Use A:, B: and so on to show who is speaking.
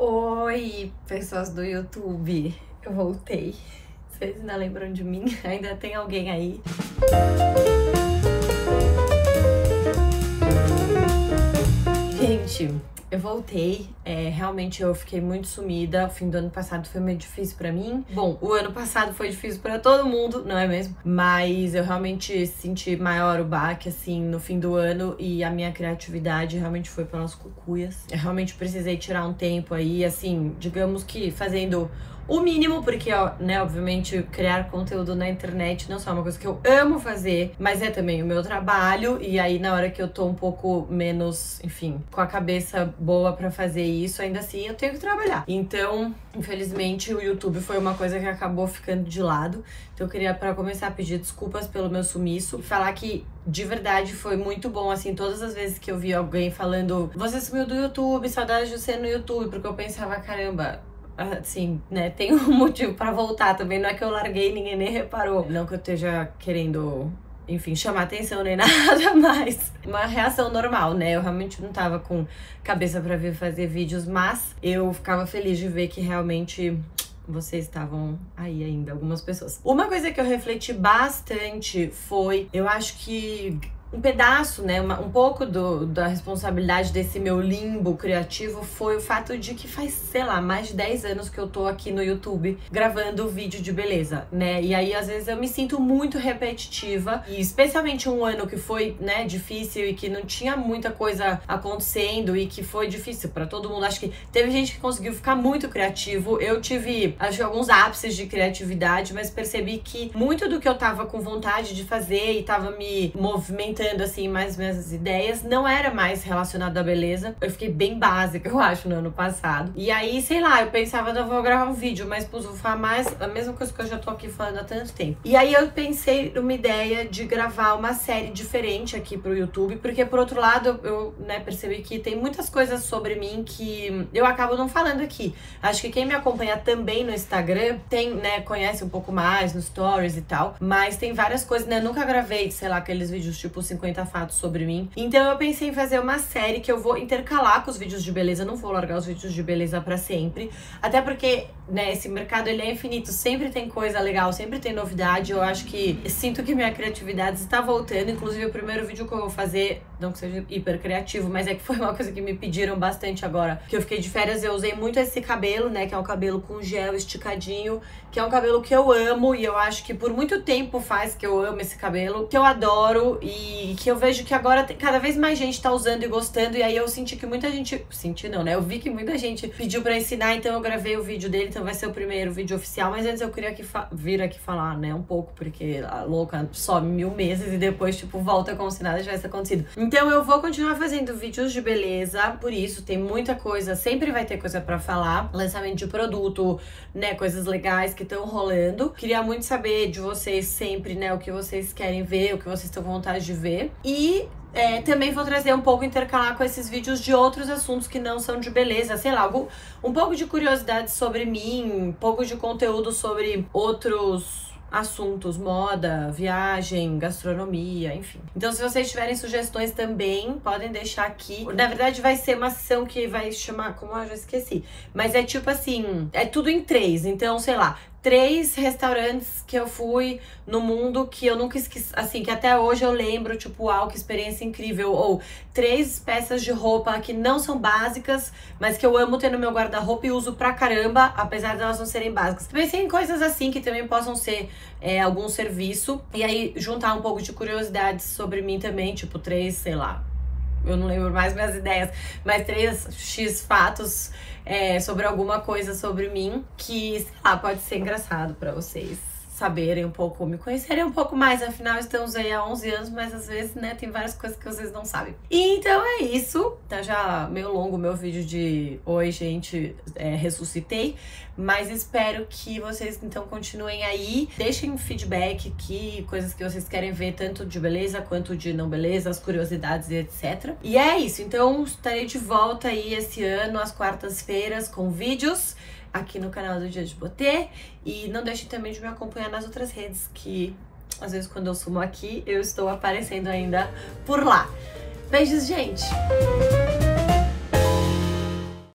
A: Oi, pessoas do YouTube, eu voltei. Vocês ainda lembram de mim? Ainda tem alguém aí? Gente, eu voltei, realmente eu fiquei muito sumida. O fim do ano passado foi meio difícil pra mim. Bom, o ano passado foi difícil pra todo mundo, não é mesmo? Mas eu realmente senti maior o baque, assim, no fim do ano. E a minha criatividade realmente foi pelas cucuias. Eu realmente precisei tirar um tempo aí, assim, digamos que fazendo o mínimo, porque, ó, né, obviamente, criar conteúdo na internet não só é uma coisa que eu amo fazer, mas é também o meu trabalho. E aí, na hora que eu tô um pouco menos, enfim, com a cabeça boa pra fazer isso, ainda assim eu tenho que trabalhar. Então, infelizmente, o YouTube foi uma coisa que acabou ficando de lado. Então eu queria, pra começar, pedir desculpas pelo meu sumiço e falar que de verdade foi muito bom, assim, todas as vezes que eu vi alguém falando você sumiu do YouTube, saudade de você no YouTube, porque eu pensava, caramba, assim, né, tem um motivo pra voltar também, não é que eu larguei, ninguém nem reparou. Não que eu esteja querendo, enfim, chamar atenção nem nada, mas uma reação normal, né? Eu realmente não tava com cabeça pra vir fazer vídeos, mas eu ficava feliz de ver que realmente vocês estavam aí ainda, algumas pessoas. Uma coisa que eu refleti bastante foi, eu acho que um pedaço, né, um pouco da responsabilidade desse meu limbo criativo foi o fato de que faz, sei lá, mais de 10 anos que eu tô aqui no YouTube gravando vídeo de beleza, né, e aí às vezes eu me sinto muito repetitiva, e especialmente um ano que foi, né, difícil e que não tinha muita coisa acontecendo e que foi difícil pra todo mundo. Acho que teve gente que conseguiu ficar muito criativo, eu tive, acho que alguns ápices de criatividade, mas percebi que muito do que eu tava com vontade de fazer e tava me movimentando assim, mais minhas ideias, não era mais relacionado à beleza. Eu fiquei bem básica, eu acho, no ano passado. E aí, sei lá, eu pensava, não vou gravar um vídeo, mas vou falar mais a mesma coisa que eu já tô aqui falando há tanto tempo. E aí eu pensei numa ideia de gravar uma série diferente aqui pro YouTube, porque por outro lado, eu, né, percebi que tem muitas coisas sobre mim que eu acabo não falando aqui. Acho que quem me acompanha também no Instagram tem, né, conhece um pouco mais nos stories e tal, mas tem várias coisas, né, eu nunca gravei, sei lá, aqueles vídeos tipo 50 fatos sobre mim. Então eu pensei em fazer uma série que eu vou intercalar com os vídeos de beleza. Eu não vou largar os vídeos de beleza pra sempre. Até porque, né, esse mercado ele é infinito. Sempre tem coisa legal, sempre tem novidade. Eu acho que sinto que minha criatividade está voltando. Inclusive o primeiro vídeo que eu vou fazer, não que seja hiper criativo, mas é que foi uma coisa que me pediram bastante agora. Que eu fiquei de férias, eu usei muito esse cabelo, né, que é um cabelo com gel esticadinho, que é um cabelo que eu amo e eu acho que por muito tempo faz que eu amo esse cabelo, que eu adoro e que eu vejo que agora cada vez mais gente tá usando e gostando. E aí eu senti que muita gente... Senti não, né? Eu vi que muita gente pediu pra ensinar, então eu gravei o vídeo dele, então vai ser o primeiro vídeo oficial. Mas antes eu queria vir aqui falar, né, um pouco, porque a louca some 1000 meses e depois, tipo, volta como se nada tivesse acontecido. Então eu vou continuar fazendo vídeos de beleza, por isso tem muita coisa, sempre vai ter coisa pra falar. Lançamento de produto, né, coisas legais que estão rolando. Queria muito saber de vocês sempre, né, o que vocês querem ver, o que vocês estão com vontade de ver. E também vou trazer um pouco, intercalar com esses vídeos de outros assuntos que não são de beleza, sei lá, um pouco de curiosidade sobre mim, um pouco de conteúdo sobre outros assuntos, moda, viagem, gastronomia, enfim. Então se vocês tiverem sugestões também, podem deixar aqui. Na verdade vai ser uma sessão que vai chamar, como eu já esqueci, mas é tipo assim, é tudo em 3, então sei lá, 3 restaurantes que eu fui no mundo que eu nunca esqueci, assim, que até hoje eu lembro, tipo, uau, que experiência incrível. Ou 3 peças de roupa que não são básicas, mas que eu amo ter no meu guarda-roupa e uso pra caramba, apesar de elas não serem básicas. Pensei em coisas assim que também possam ser algum serviço. E aí juntar um pouco de curiosidades sobre mim também, tipo 3, sei lá, eu não lembro mais minhas ideias, mas 3x fatos sobre alguma coisa sobre mim que, sei lá, pode ser engraçado pra vocês saberem um pouco, me conhecerem um pouco mais. Afinal, estamos aí há 11 anos, mas às vezes, né, tem várias coisas que vocês não sabem. E então é isso. Tá já meio longo o meu vídeo de oi, gente, ressuscitei. Mas espero que vocês, então, continuem aí. Deixem um feedback aqui, coisas que vocês querem ver, tanto de beleza quanto de não beleza, as curiosidades e etc. E é isso. Então, estarei de volta aí esse ano, às quartas-feiras, com vídeos aqui no canal do Dia de Beauté. E não deixem também de me acompanhar nas outras redes, que às vezes quando eu sumo aqui, eu estou aparecendo ainda por lá. Beijos, gente!